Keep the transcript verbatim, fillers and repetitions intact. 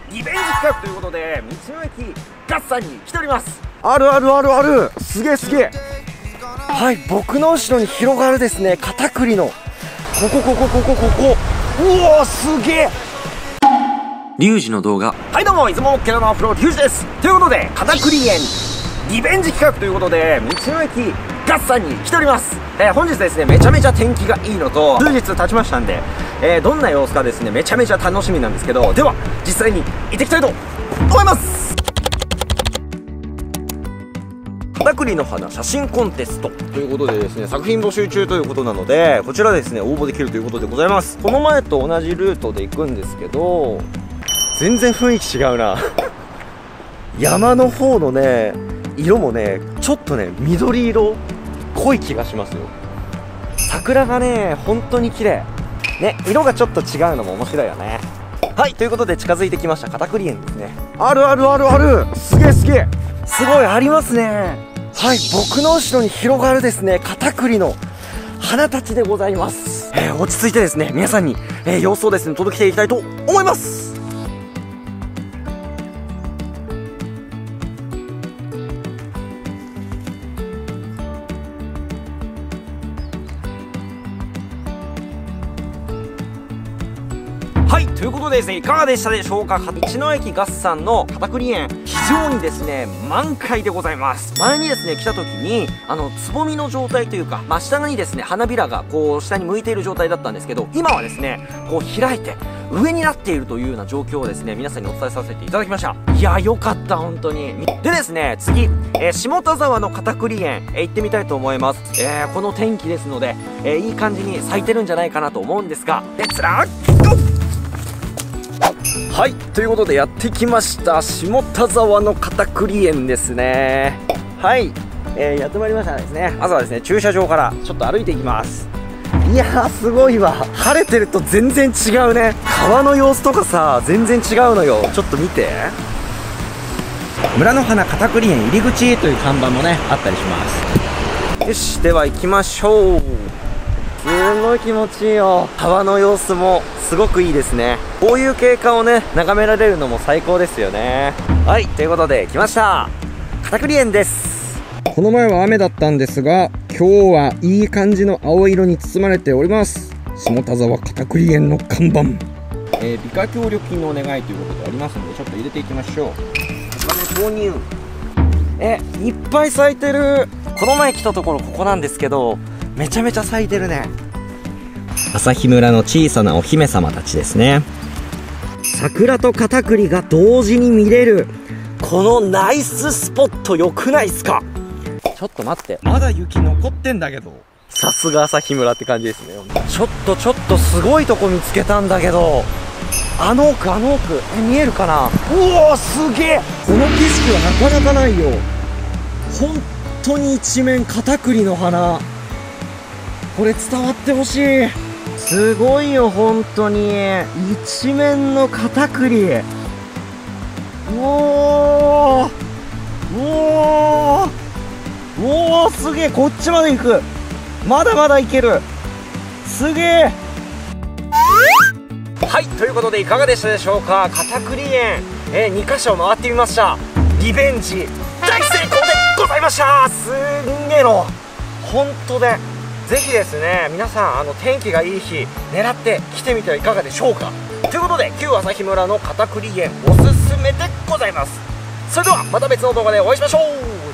リベンジ企画ということで道の駅ガッサンに来ております。あるあるあるある、すげえすげえ。はい、僕の後ろに広がるですね片栗のここここここここ、うおすげえ。リュウジの動画、はいどうも、いつもキャラのアフロリュウジです。ということで片栗園リベンジ企画ということで道の駅ガッサンに来ております。えー、本日ですねめちゃめちゃ天気がいいのと数日経ちましたんで、えー、どんな様子かですねめちゃめちゃ楽しみなんですけど、では実際に行ってきたいと思います。片栗の花写真コンテストということでですね作品募集中ということなので、こちらですね応募できるということでございます。この前と同じルートで行くんですけど全然雰囲気違うな山の方のね色もねちょっとね緑色濃い気がしますよ。桜がね本当に綺麗ね、色がちょっと違うのも面白いよね。はい、ということで近づいてきました片栗園ですね。あるあるあるある、すげえすげえ、すごいありますね。はい、僕の後ろに広がるですね片栗の花たちでございます。えー、落ち着いてですね皆さんに、えー、様子をですね届けていきたいと思います。はい、ということでですねいかがでしたでしょうか。道の駅ガッサンの片栗園非常にですね満開でございます。前にですね来た時にあのつぼみの状態というか、まあ、下にですね花びらがこう下に向いている状態だったんですけど、今はですねこう開いて上になっているというような状況をですね皆さんにお伝えさせていただきました。いやーよかった本当に。でですね次、えー、下田沢の片栗園、えー、行ってみたいと思います。えー、この天気ですので、えー、いい感じに咲いてるんじゃないかなと思うんですが、レッツラッゴー。はい、ということでやってきました下田沢の片栗園ですね。はい、えー、やってまいりましたですね。まずはですね駐車場からちょっと歩いていきます。いやーすごいわ、晴れてると全然違うね。川の様子とかさ全然違うのよ。ちょっと見て、村の花片栗園入り口という看板もねあったりします。よし、では行きましょう。すごい気持ちいいよ。川の様子もすごくいいですね。こういう景観をね眺められるのも最高ですよね。はい、ということで来ました片栗園です。この前は雨だったんですが今日はいい感じの青色に包まれております。下田沢片栗園の看板、えー、美化協力金のお願いということでありますのでちょっと入れていきましょう。お金投入。えいっぱい咲いてる。この前来たところここなんですけどめちゃめちゃ咲いてるね。旭村の小さなお姫様たちですね。桜と片栗が同時に見れるこのナイススポット良くないっすか。ちょっと待って、まだ雪残ってんだけど。さすが旭村って感じですね。ちょっとちょっとすごいとこ見つけたんだけど、あの奥あの奥え見えるかな。うおーすげえ、この景色はなかなかないよ。本当に一面片栗の花、これ伝わってほしい。すごいよ本当に、一面の片栗。うおーうおーうおーすげえ、こっちまで行く。まだまだ行ける。すげえ。はい、ということでいかがでしたでしょうか。片栗園、えー、にかしょ回ってみました。リベンジ大成功でございました。すんげえの本当で、ぜひですね皆さんあの天気がいい日狙って来てみてはいかがでしょうか。ということで旧旭村の片栗園おすすめでございます。それではまた別の動画でお会いしましょう。